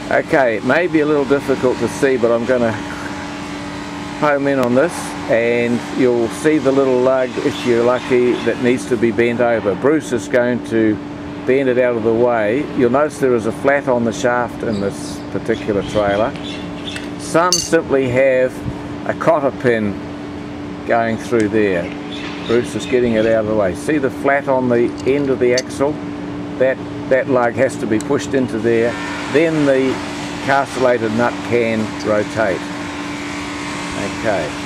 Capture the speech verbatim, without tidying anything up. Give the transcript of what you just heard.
Okay, it may be a little difficult to see, but I'm going to home in on this, and you'll see the little lug, if you're lucky, that needs to be bent over. Bruce is going to bend it out of the way. You'll notice there is a flat on the shaft in this particular trailer. Some simply have a cotter pin going through there. Bruce is getting it out of the way. See the flat on the end of the axle? That, that lug has to be pushed into there. Then the castellated nut can rotate. Okay.